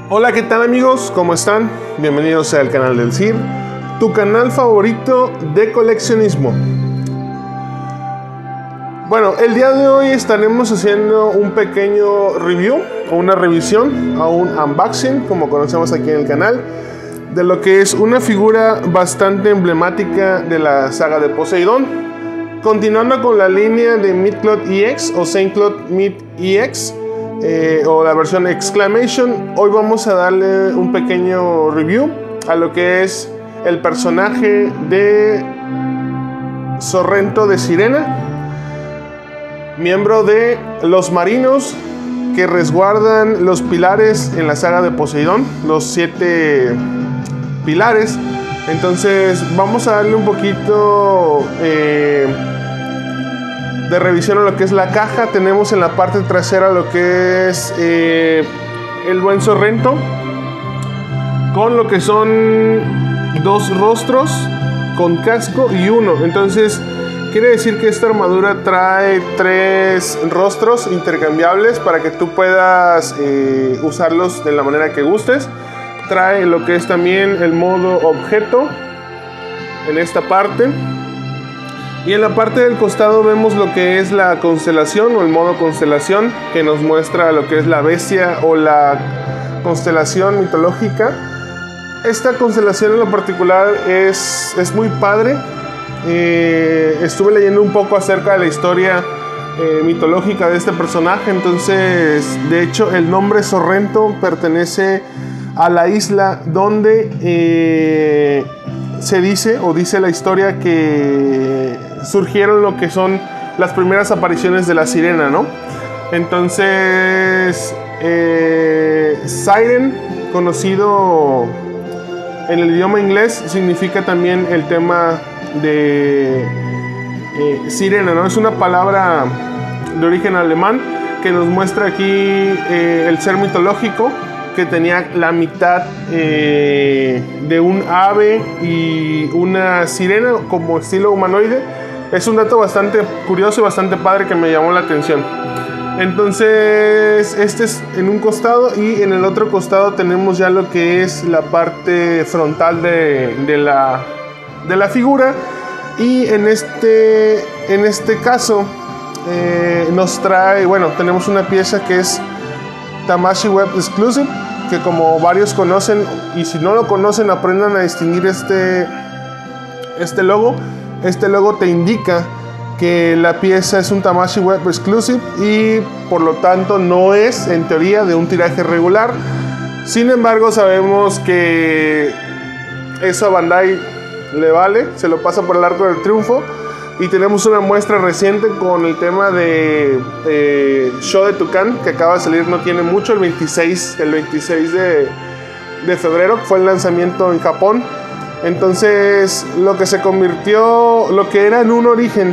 Hola, ¿qué tal amigos? ¿Cómo están? Bienvenidos al canal del Sir, tu canal favorito de coleccionismo. Bueno, el día de hoy estaremos haciendo un pequeño review o una revisión o un unboxing, como conocemos aquí en el canal, de lo que es una figura bastante emblemática de la saga de Poseidón. Continuando con la línea de Myth-Cloth EX o Saint-Cloth Myth EX, o la versión Exclamation, hoy vamos a darle un pequeño review a lo que es el personaje de Sorrento de Sirena, miembro de los marinos que resguardan los pilares en la saga de Poseidón, los 7 pilares. Entonces vamos a darle un poquito de revisión a lo que es la caja. Tenemos en la parte trasera lo que es el buen Sorrento, con lo que son 2 rostros con casco y 1. Entonces quiere decir que esta armadura trae 3 rostros intercambiables para que tú puedas usarlos de la manera que gustes. Trae lo que es también el modo objeto en esta parte. Y en la parte del costado vemos lo que es la constelación o el modo constelación, que nos muestra lo que es la bestia o la constelación mitológica. Esta constelación en lo particular es muy padre. Estuve leyendo un poco acerca de la historia mitológica de este personaje. Entonces, de hecho, el nombre Sorrento pertenece a la isla donde se dice o dice la historia que surgieron lo que son las primeras apariciones de la sirena, ¿no? Entonces, Siren, conocido en el idioma inglés, significa también el tema de sirena, ¿no? Es una palabra de origen alemán que nos muestra aquí el ser mitológico que tenía la mitad de un ave y una sirena como estilo humanoide. Es un dato bastante curioso y bastante padre que me llamó la atención. Entonces, este es en un costado, y en el otro costado tenemos ya lo que es la parte frontal de la figura. Y en este caso nos trae, bueno, tenemos una pieza que es Tamashii Web Exclusive, que como varios conocen, y si no lo conocen, aprendan a distinguir este logo. Este logo te indica que la pieza es un Tamashii Web Exclusive y por lo tanto no es en teoría de un tiraje regular. Sin embargo, sabemos que eso a Bandai le vale, se lo pasa por el arco del triunfo. Y tenemos una muestra reciente con el tema de Show de Tucán, que acaba de salir no tiene mucho, el 26 de febrero, fue el lanzamiento en Japón. Entonces, lo que se convirtió, lo que era en un origen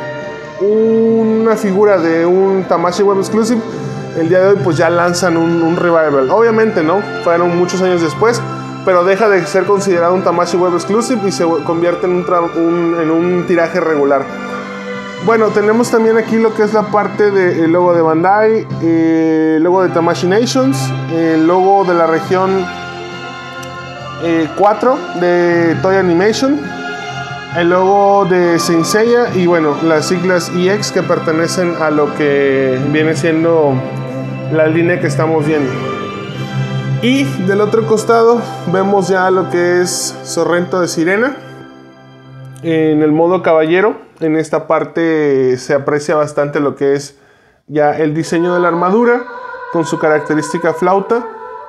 una figura de un Tamashii Web Exclusive, el día de hoy pues ya lanzan un revival. Obviamente, ¿no? Fueron muchos años después, pero deja de ser considerado un Tamashii Web Exclusive y se convierte en un tiraje regular. Bueno, tenemos también aquí lo que es la parte del logo de Bandai, el logo de Tamashii Nations, el logo de la región 4 de Toei Animation, el logo de Saint Seiya y bueno, las siglas EX que pertenecen a lo que viene siendo la línea que estamos viendo. Y del otro costado vemos ya lo que es Sorrento de Sirena en el modo caballero. En esta parte se aprecia bastante lo que es ya el diseño de la armadura con su característica flauta,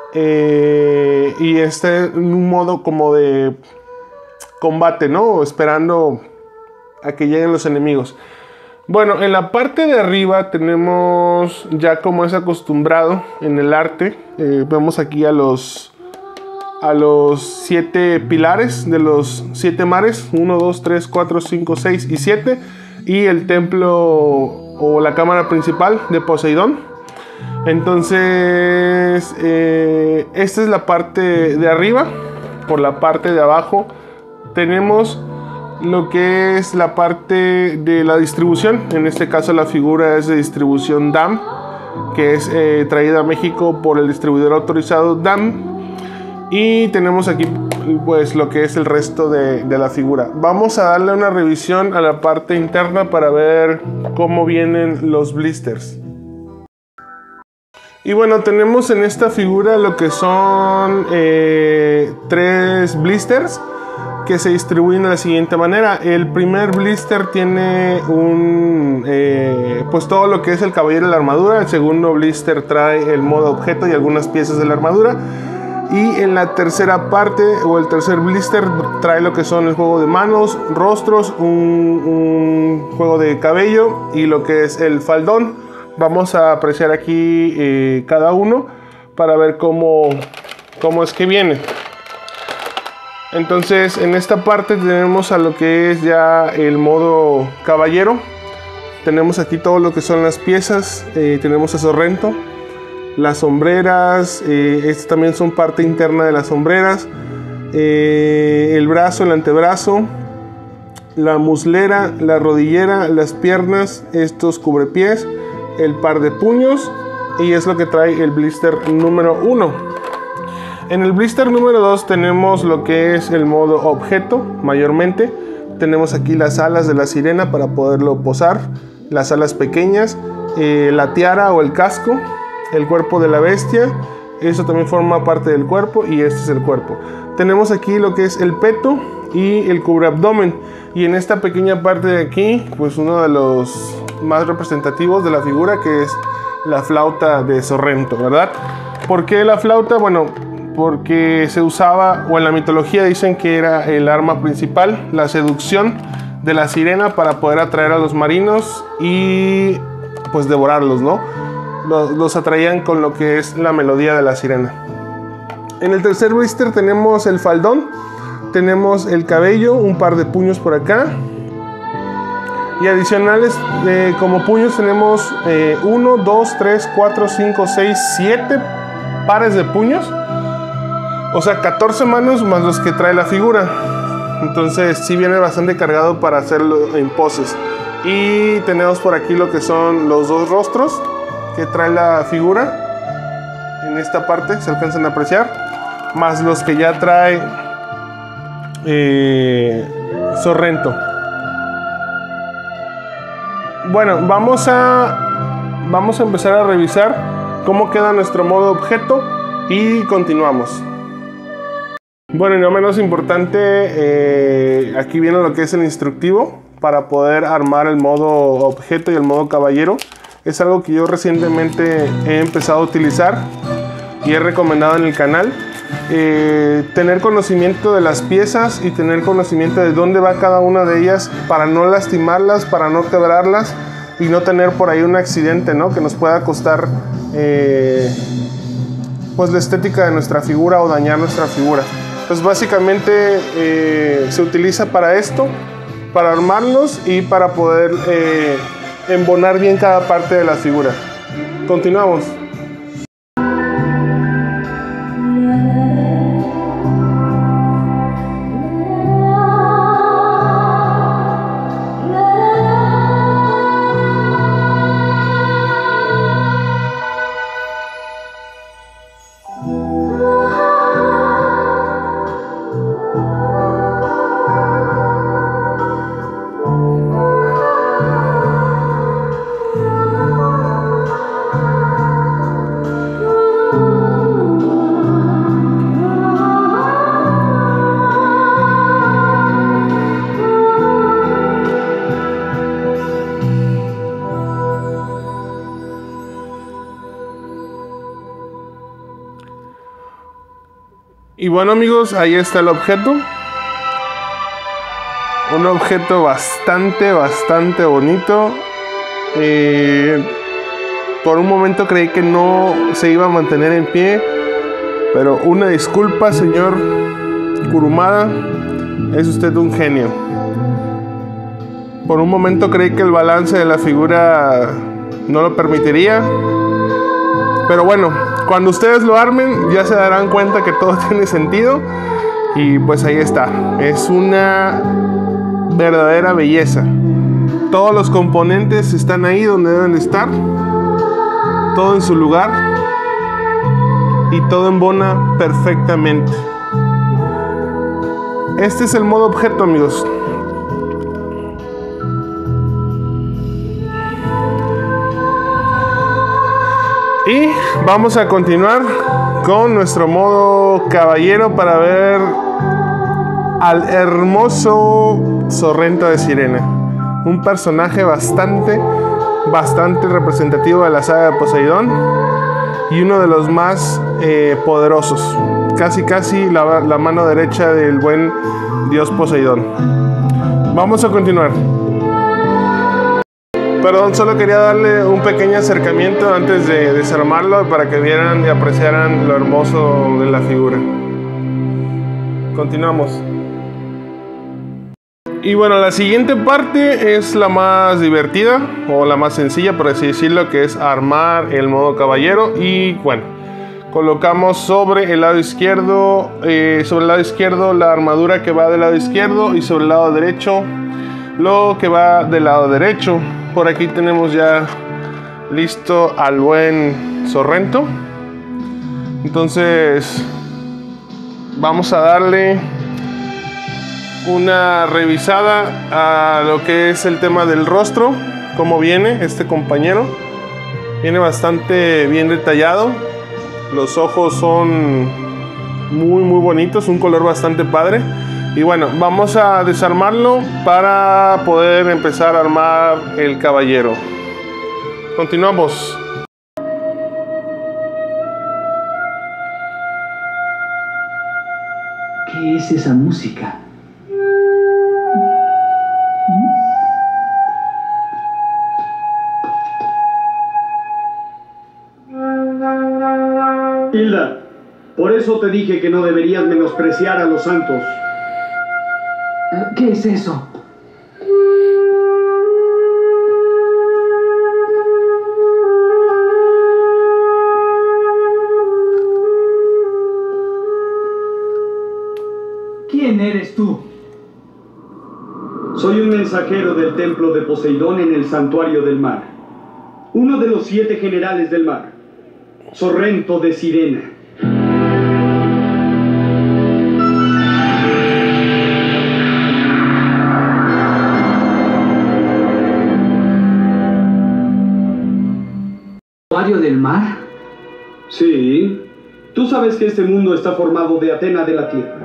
y en un modo como de combate, ¿no? Esperando a que lleguen los enemigos. Bueno, en la parte de arriba tenemos, ya como es acostumbrado en el arte, vemos aquí a los 7 pilares de los 7 mares, 1, 2, 3, 4, 5, 6 y 7, y el templo o la cámara principal de Poseidón. Entonces, esta es la parte de arriba. Por la parte de abajo tenemos lo que es la parte de la distribución. En este caso la figura es de distribución DAM. que es traída a México por el distribuidor autorizado DAM. Y tenemos aquí pues lo que es el resto de la figura. Vamos a darle una revisión a la parte interna para ver cómo vienen los blisters. Y bueno, tenemos en esta figura lo que son 3 blisters que se distribuyen de la siguiente manera. El primer blister tiene pues todo lo que es el caballero y la armadura. El segundo blister trae el modo objeto y algunas piezas de la armadura. Y en la tercera parte o el tercer blister trae lo que son el juego de manos, rostros, un juego de cabello y lo que es el faldón. Vamos a apreciar aquí cada uno para ver cómo es que viene. Entonces en esta parte tenemos a lo que es ya el modo caballero. Tenemos aquí todo lo que son las piezas. Tenemos a Sorrento, las sombreras, estas también son parte interna de las sombreras, el brazo, el antebrazo, la muslera, la rodillera, las piernas, estos cubrepiés, el par de puños, y es lo que trae el blister número 1. En el blister número 2 tenemos lo que es el modo objeto, mayormente. Tenemos aquí las alas de la sirena para poderlo posar, las alas pequeñas, la tiara o el casco, el cuerpo de la bestia, eso también forma parte del cuerpo y este es el cuerpo. Tenemos aquí lo que es el peto y el cubreabdomen, y en esta pequeña parte de aquí pues uno de los más representativos de la figura, que es la flauta de Sorrento, ¿verdad? ¿Por qué la flauta? Bueno, porque se usaba, o en la mitología dicen que era el arma principal, la seducción de la sirena para poder atraer a los marinos y pues devorarlos, ¿no? Los atraían con lo que es la melodía de la sirena. En el tercer blister tenemos el faldón, tenemos el cabello, un par de puños por acá, y adicionales como puños tenemos 1, 2, 3, 4, 5, 6, 7 pares de puños, o sea 14 manos más los que trae la figura. Entonces sí viene bastante cargado para hacerlo en poses. Y tenemos por aquí lo que son los 2 rostros que trae la figura. En esta parte se alcanzan a apreciar, más los que ya trae Sorrento. Bueno, vamos a empezar a revisar cómo queda nuestro modo objeto y continuamos. Bueno, y no menos importante, aquí viene lo que es el instructivo para poder armar el modo objeto y el modo caballero. Es algo que yo recientemente he empezado a utilizar y he recomendado en el canal. Tener conocimiento de las piezas y tener conocimiento de dónde va cada una de ellas para no lastimarlas, para no quebrarlas y no tener por ahí un accidente, ¿no? Que nos pueda costar pues la estética de nuestra figura o dañar nuestra figura. Pues básicamente se utiliza para esto, para armarlos y para poder embonar bien cada parte de la figura. Continuamos. Y bueno amigos, ahí está el objeto. Un objeto bastante bonito. Por un momento creí que no se iba a mantener en pie, pero una disculpa, señor Kurumada, es usted un genio. Por un momento creí que el balance de la figura no lo permitiría, pero bueno, cuando ustedes lo armen ya se darán cuenta que todo tiene sentido. Y pues ahí está, es una verdadera belleza. Todos los componentes están ahí donde deben estar. todo en su lugar y todo embona perfectamente. Este es el modo objeto, amigos. Y vamos a continuar con nuestro modo caballero para ver al hermoso Sorrento de Sirena, un personaje bastante representativo de la saga de Poseidón y uno de los más poderosos, casi la mano derecha del buen dios Poseidón. Vamos a continuar. Perdón, solo quería darle un pequeño acercamiento antes de desarmarlo para que vieran y apreciaran lo hermoso de la figura. Continuamos. Y bueno, la siguiente parte es la más divertida o la más sencilla, por así decirlo, que es armar el modo caballero. Y bueno, colocamos sobre el lado izquierdo, la armadura que va del lado izquierdo y sobre el lado derecho lo que va del lado derecho. Por aquí tenemos ya listo al buen Sorrento. Entonces vamos a darle una revisada a lo que es el tema del rostro, cómo viene este compañero. Viene bastante bien detallado. Los ojos son muy bonitos, un color bastante padre. Y bueno, vamos a desarmarlo para poder empezar a armar el caballero. Continuamos. ¿Qué es esa música? Hilda, por eso te dije que no deberías menospreciar a los santos. ¿Qué es eso? ¿Quién eres tú? Soy un mensajero del templo de Poseidón en el santuario del mar. Uno de los 7 generales del mar. Sorrento de Sirena. ¿Santuario del mar? Sí. Tú sabes que este mundo está formado de Atena de la tierra,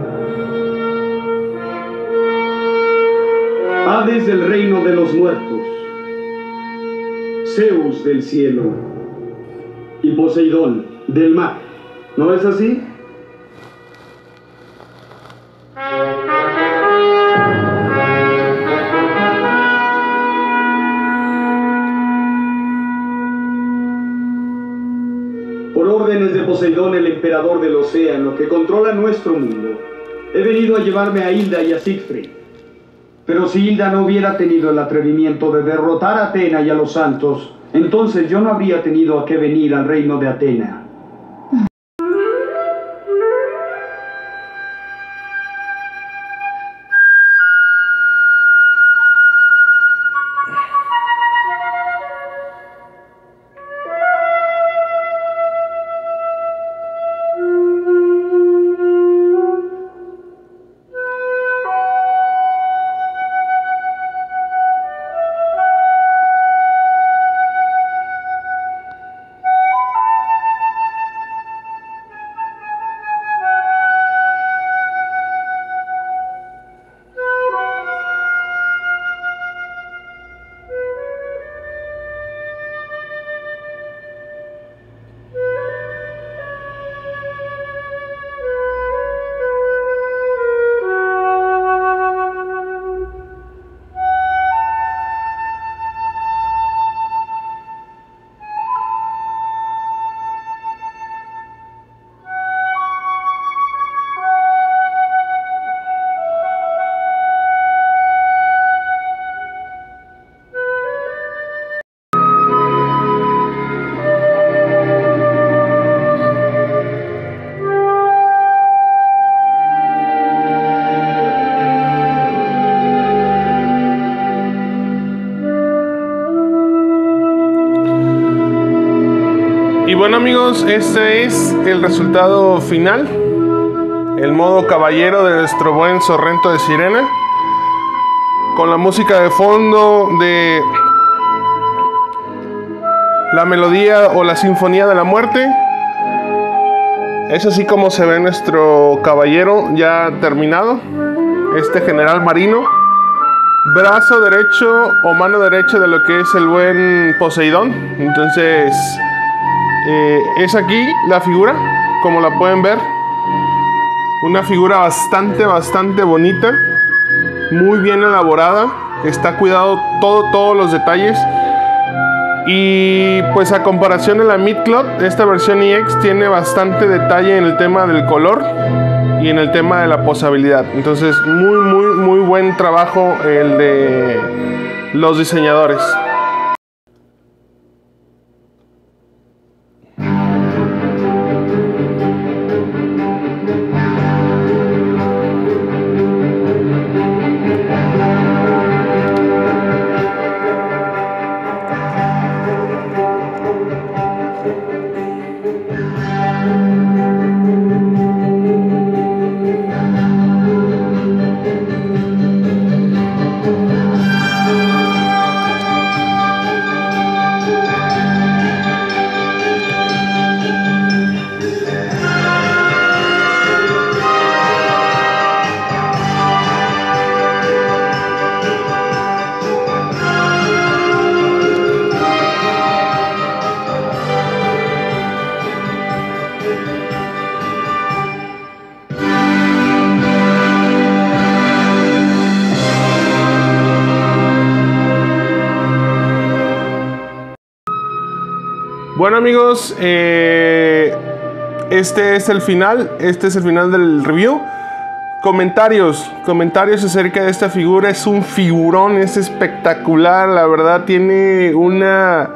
Hades del reino de los muertos, Zeus del cielo y Poseidón del mar. ¿No es así? Por órdenes de Poseidón, el emperador del océano, que controla nuestro mundo, he venido a llevarme a Hilda y a Siegfried. Pero si Hilda no hubiera tenido el atrevimiento de derrotar a Atena y a los santos, entonces yo no habría tenido a qué venir al reino de Atena. bueno amigos, este es el resultado final. El modo caballero de nuestro buen Sorrento de Sirena. Con la música de fondo de la melodía o la sinfonía de la muerte. Es así como se ve nuestro caballero ya terminado. Este general marino. Brazo derecho o mano derecha de lo que es el buen Poseidón. Entonces es aquí la figura, como la pueden ver. Una figura bastante bonita. Muy bien elaborada. Está cuidado todos los detalles. Y pues a comparación de la Midcloth, esta versión EX tiene bastante detalle en el tema del color y en el tema de la posabilidad. Entonces muy buen trabajo el de los diseñadores. Bueno amigos, este es el final del review. Comentarios acerca de esta figura. Es un figurón, es espectacular, la verdad tiene una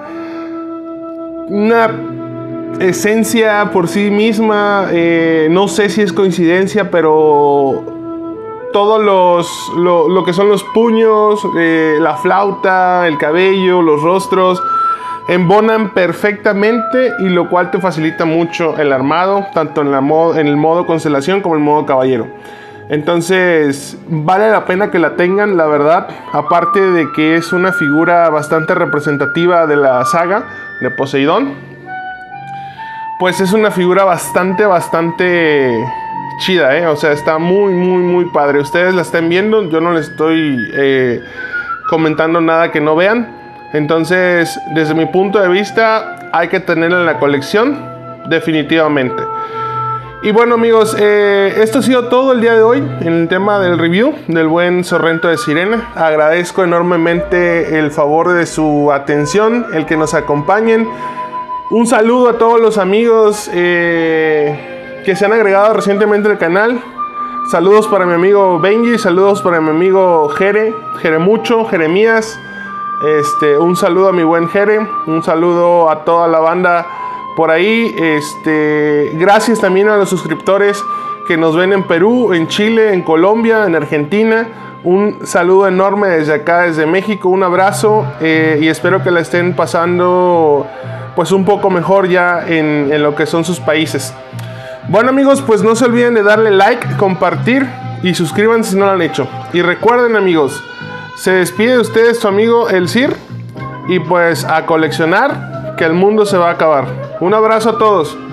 esencia por sí misma. No sé si es coincidencia, pero todos lo que son los puños, la flauta, el cabello, los rostros embonan perfectamente, y lo cual te facilita mucho el armado, tanto en el modo constelación como en el modo caballero. Entonces vale la pena que la tengan, la verdad. Aparte de que es una figura bastante representativa de la saga de Poseidón, pues es una figura bastante chida, o sea, está muy padre. Ustedes la están viendo, yo no les estoy comentando nada que no vean. Entonces, desde mi punto de vista, hay que tenerla en la colección, definitivamente. Y bueno amigos, esto ha sido todo el día de hoy en el tema del review del buen Sorrento de Sirena. Agradezco enormemente el favor de su atención, el que nos acompañen. Un saludo a todos los amigos que se han agregado recientemente al canal. Saludos para mi amigo Benji, saludos para mi amigo Jeremías. Un saludo a mi buen Jere, un saludo a toda la banda por ahí. Gracias también a los suscriptores que nos ven en Perú, en Chile, en Colombia, en Argentina. Un saludo enorme desde acá, desde México, un abrazo, y espero que la estén pasando pues un poco mejor ya en lo que son sus países. Bueno amigos, pues no se olviden de darle like, compartir y suscríbanse si no lo han hecho. Y recuerden amigos, se despide de ustedes su amigo El Sir, y pues a coleccionar, que el mundo se va a acabar. Un abrazo a todos.